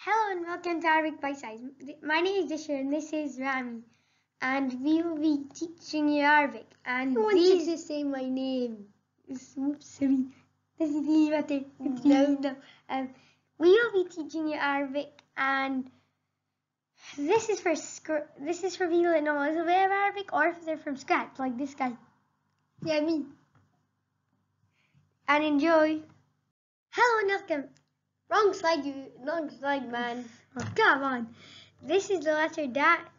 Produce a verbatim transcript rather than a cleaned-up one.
Hello and welcome to Arabic Bite Size. My name is Disher and this is Rami, and we will be teaching you Arabic. And I wanted these... to say my name. Sorry. No, no. Um, we will be teaching you Arabic, and this is for sc- this is for people that know a little bit of Arabic, or if they're from scratch, like this guy. Yeah, me. And enjoy. Hello and welcome. Wrong slide, you. Wrong slide, man. Oh, come on. This is the letter da.